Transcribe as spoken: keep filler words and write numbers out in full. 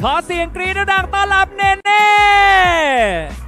ขอเสียงกรี๊ดดังต้อนรับเนเน่